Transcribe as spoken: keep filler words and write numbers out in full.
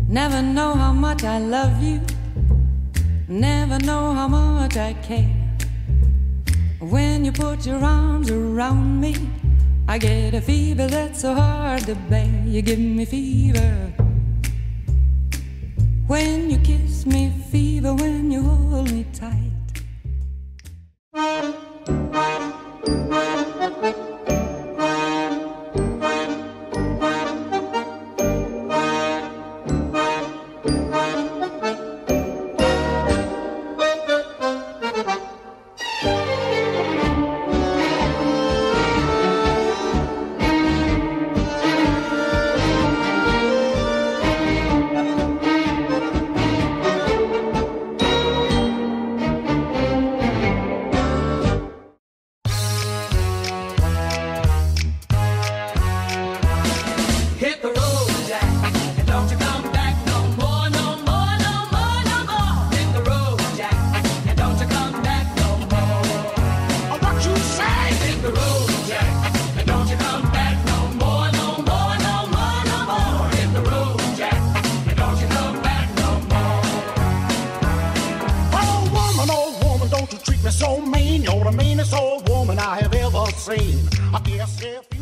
Never know how much I love you, never know how much I care. When you put your arms around me, I get a fever that's so hard to bear. You give me fever when you kiss me, fever when you hold me tight. So mean, you're the meanest old woman I have ever seen. I guess if